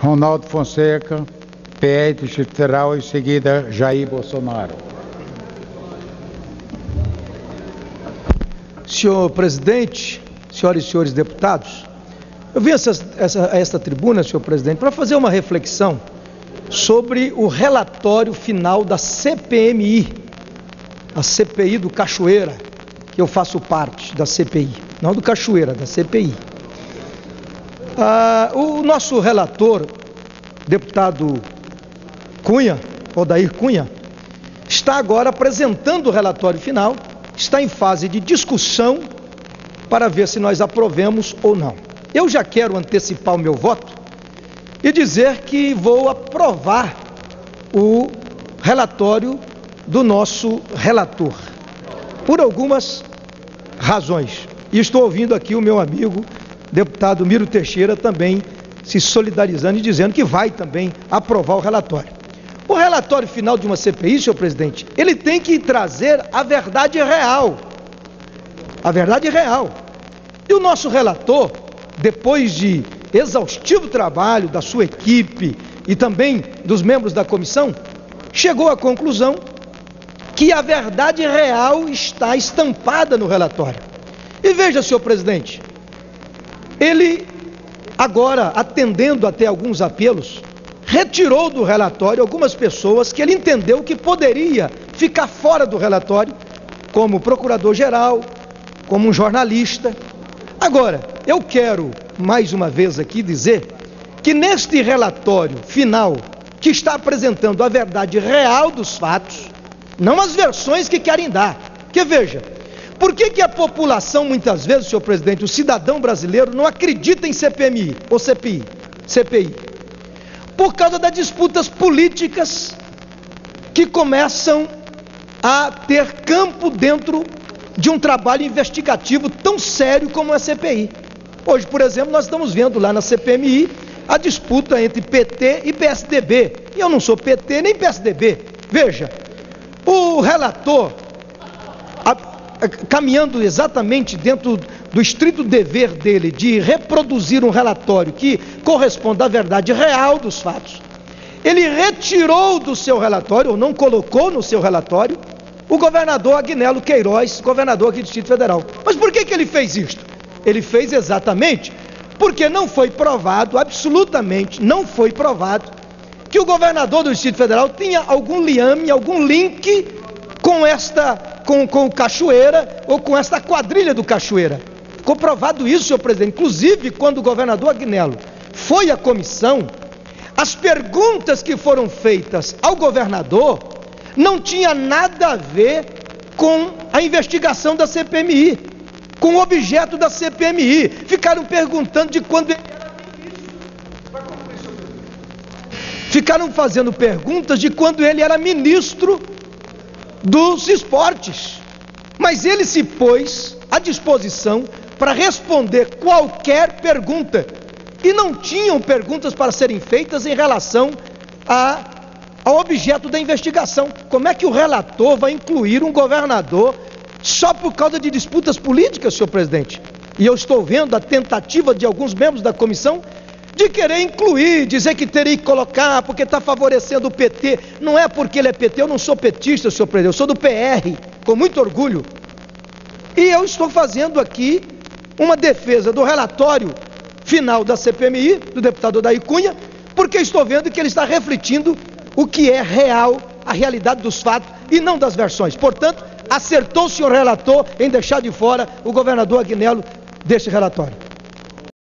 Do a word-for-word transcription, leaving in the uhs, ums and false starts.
Ronaldo Fonseca, P E Distrito Federal, em seguida Jair Bolsonaro. Senhor presidente, senhoras e senhores deputados, eu vim a essa, essa, a esta tribuna, senhor presidente, para fazer uma reflexão sobre o relatório final da C P M I, a C P I do Cachoeira, que eu faço parte da C P I, não do Cachoeira, da C P I. Ah, o nosso relator, deputado Cunha, Odair Cunha, está agora apresentando o relatório final, está em fase de discussão para ver se nós aprovemos ou não. Eu já quero antecipar o meu voto e dizer que vou aprovar o relatório do nosso relator, por algumas razões. E estou ouvindo aqui o meu amigo, deputado Miro Teixeira, também se solidarizando e dizendo que vai também aprovar o relatório. O relatório final de uma C P I, senhor presidente, ele tem que trazer a verdade real. A verdade real. E o nosso relator, depois de exaustivo trabalho da sua equipe e também dos membros da comissão, chegou à conclusão que a verdade real está estampada no relatório. E veja, senhor presidente, ele agora, atendendo até alguns apelos, retirou do relatório algumas pessoas que ele entendeu que poderia ficar fora do relatório, como procurador-geral, como um jornalista. Agora, eu quero mais uma vez aqui dizer que neste relatório final, que está apresentando a verdade real dos fatos, não as versões que querem dar. Porque veja, por que que a população muitas vezes, senhor presidente, o cidadão brasileiro não acredita em C P M I ou C P I, C P I? Por causa das disputas políticas que começam a ter campo dentro de um trabalho investigativo tão sério como a C P I. Hoje, por exemplo, nós estamos vendo lá na C P M I a disputa entre P T e P S D B. E eu não sou P T nem P S D B. Veja, o relator, a, a, caminhando exatamente dentro do estrito dever dele de reproduzir um relatório que corresponda à verdade real dos fatos, ele retirou do seu relatório, ou não colocou no seu relatório, o governador Agnello Queiroz, governador aqui do Distrito Federal. Mas por que que ele fez isto? Ele fez exatamente porque não foi provado, absolutamente não foi provado, que o governador do Distrito Federal tinha algum liame, algum link com esta, com, com o Cachoeira, ou com esta quadrilha do Cachoeira. Ficou provado isso, senhor presidente. Inclusive, quando o governador Agnello foi à comissão, as perguntas que foram feitas ao governador não tinha nada a ver com a investigação da C P M I, com o objeto da C P M I. Ficaram perguntando de quando ele era ministro. Ficaram fazendo perguntas de quando ele era ministro dos esportes. Mas ele se pôs à disposição para responder qualquer pergunta. E não tinham perguntas para serem feitas em relação a, ao objeto da investigação. Como é que o relator vai incluir um governador só por causa de disputas políticas, senhor presidente? E eu estou vendo a tentativa de alguns membros da comissão de querer incluir, dizer que teria que colocar porque está favorecendo o P T. Não é porque ele é P T, eu não sou petista, senhor presidente, eu sou do P R, com muito orgulho. E eu estou fazendo aqui uma defesa do relatório final da C P M I, do deputado Odair Cunha, porque estou vendo que ele está refletindo o que é real, a realidade dos fatos e não das versões. Portanto, acertou o senhor relator em deixar de fora o governador Agnello deste relatório.